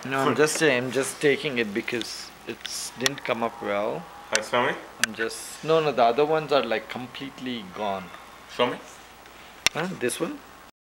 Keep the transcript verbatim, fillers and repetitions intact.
No, I'm just I'm just taking it because it didn't come up well. Hi, show me. I'm just no no the other ones are like completely gone. Show me. Huh? This one?